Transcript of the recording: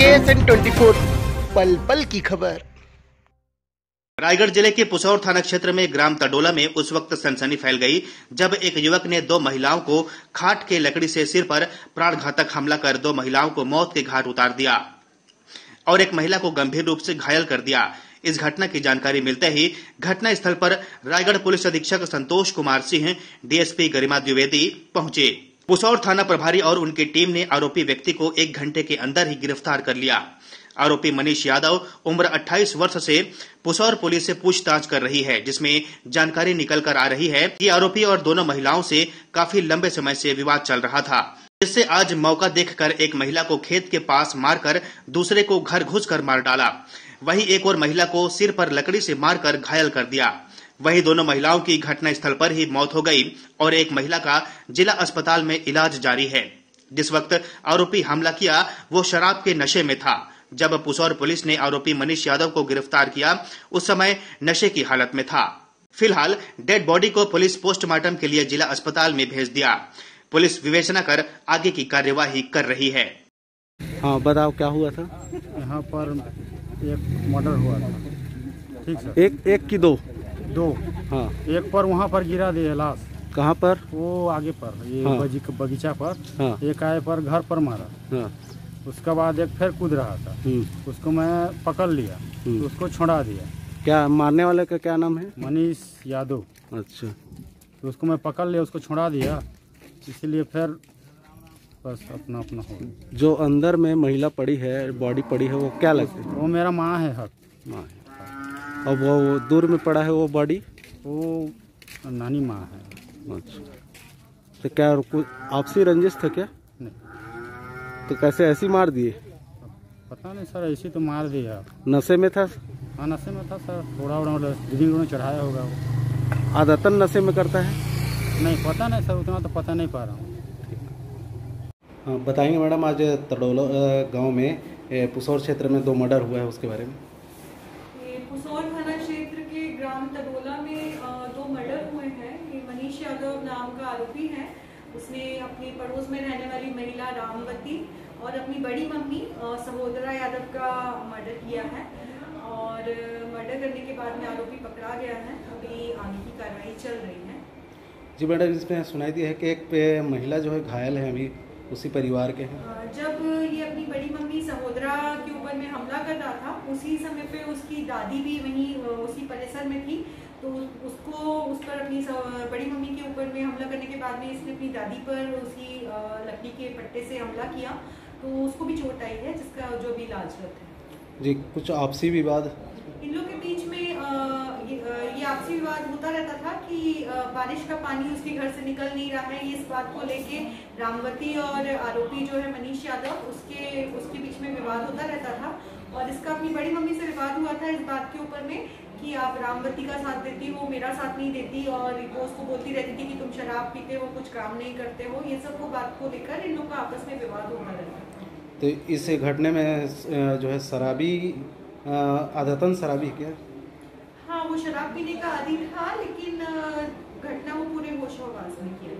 KSN 24 पल पल की खबर। रायगढ़ जिले के पुसौर थाना क्षेत्र में ग्राम तडोला में उस वक्त सनसनी फैल गई जब एक युवक ने 2 महिलाओं को खाट के लकड़ी से सिर पर प्राणघातक हमला कर 2 महिलाओं को मौत के घाट उतार दिया और एक महिला को गंभीर रूप से घायल कर दिया। इस घटना की जानकारी मिलते ही घटना स्थल पर रायगढ़ पुलिस अधीक्षक संतोष कुमार सिंह, डीएसपी गरिमा द्विवेदी पहुंचे। पुसौर थाना प्रभारी और उनकी टीम ने आरोपी व्यक्ति को 1 घंटे के अंदर ही गिरफ्तार कर लिया। आरोपी मनीष यादव उम्र 28 वर्ष से पुसौर पुलिस से पूछताछ कर रही है, जिसमें जानकारी निकल कर आ रही है कि आरोपी और दोनों महिलाओं से काफी लंबे समय से विवाद चल रहा था, जिससे आज मौका देखकर एक महिला को खेत के पास मारकर दूसरे को घर घुसकर मार डाला। वहीं एक और महिला को सिर पर लकड़ी से मारकर घायल कर दिया। वहीं दोनों महिलाओं की घटना स्थल पर ही मौत हो गई और एक महिला का जिला अस्पताल में इलाज जारी है। जिस वक्त आरोपी हमला किया वो शराब के नशे में था। जब पुसौर पुलिस ने आरोपी मनीष यादव को गिरफ्तार किया उस समय नशे की हालत में था। फिलहाल डेड बॉडी को पुलिस पोस्टमार्टम के लिए जिला अस्पताल में भेज दिया। पुलिस विवेचना कर आगे की कार्यवाही कर रही है। हाँ, बताओ क्या हुआ था? यहाँ पर एक मर्डर हुआ था। ठीक सर। एक की दो? हाँ, एक पर वहाँ पर गिरा दिया लाश। कहाँ पर? वो आगे पर ये हाँ। बगीचा पर। हाँ। एक आए पर घर पर मारा। हाँ। उसके बाद एक फिर कूद रहा था, उसको मैं पकड़ लिया, तो उसको छोड़ा दिया। क्या मारने वाले का क्या नाम है? मनीष यादव। अच्छा। तो उसको मैं पकड़ लिया, उसको छोड़ा दिया, इसलिए फिर बस अपना अपना हो। जो अंदर में महिला पड़ी है, बॉडी पड़ी है, वो क्या लगती है? वो मेरा माँ है। हक माँ है। और वो दूर में पड़ा है वो बॉडी? वो नानी माँ है। अच्छा। तो क्या कुछ आपसी रंजिश था क्या? नहीं। तो कैसे ऐसी मार दिए? पता नहीं सर, ऐसी तो मार दिया। नशे में था? हाँ, नशे में था सर। थोड़ा ड्रिंक चढ़ाया होगा वो। आदतन नशे में करता है? नहीं पता नहीं सर, उतना तो पता नहीं पा रहा हूँ। हाँ, बताएंगे मैडम, आज तडोला गांव में पुसौर क्षेत्र में 2 मर्डर हुआ है, उसके बारे में। ये पुसौर थाना क्षेत्र के ग्राम तडोला में 2 मर्डर हुए हैं। ये मनीष यादव नाम का आरोपी है। उसने अपने पड़ोस में रहने वाली महिला रामवती और अपनी बड़ी मम्मी सहोदरा यादव का मर्डर किया है और मर्डर करने के बाद में आरोपी पकड़ा गया है। अभी आगे की कार्रवाई चल रही है। जी मैडम, इसमें सुनाई दी है कि एक महिला जो है घायल है, अभी उसी परिवार के हैं। जब ये अपनी बड़ी मम्मी सहोदरा के ऊपर में हमला कर रहा था, उसी समय पे उसकी दादी भी वहीं उसी परिसर में थी, तो उसको उस पर अपनी बड़ी मम्मी के ऊपर में हमला करने के बाद में इसने अपनी दादी पर उसी लकड़ी के पट्टे से हमला किया, तो उसको भी चोट आई है, जिसका जो भी इलाजरत है। जी, कुछ आपसी विवाद इन लोगों के बीच में ये आपसी विवाद होता रहता था कि बारिश का पानी उसके घर से निकल नहीं रहा है। इस बात को लेके रामवती और आरोपी जो है मनीष यादव, उसके बीच में विवाद होता रहता था और इसका अपनी बड़ी मम्मी से विवाद हुआ था इस बात के ऊपर में कि आप रामवती का साथ देती हो, मेरा साथ नहीं देती, और वो उसको बोलती रहती थी कि तुम शराब पीते हो, कुछ काम नहीं करते हो। ये सब वो बात को लेकर इन लोगों का आपस में विवाद होता रहता था। तो इस घटने में जो है शराबी, आदतन शराबी क्या? हाँ, वो शराब पीने का आदी था, लेकिन घटना वो पूरे होशो-हवास में किया।